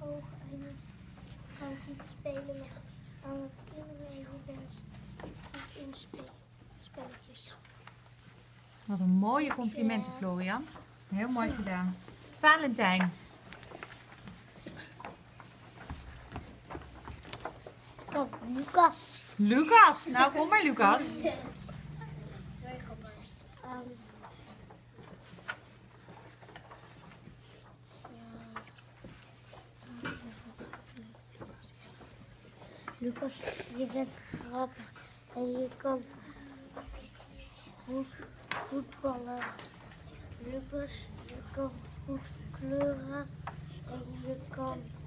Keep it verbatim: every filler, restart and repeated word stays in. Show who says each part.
Speaker 1: oog en je kan goed spelen met andere kinderen en je bent goed in spe spelletjes.
Speaker 2: Wat een mooie complimenten, Florian. Heel mooi gedaan. Valentijn.
Speaker 1: Kijk, Lucas.
Speaker 2: Lucas. Nou, kom maar, Lucas.
Speaker 1: Twee gabbers. Um, Lucas, je bent grappig en je kan goed voetballen. Lucas, je kan goed kleuren en je kan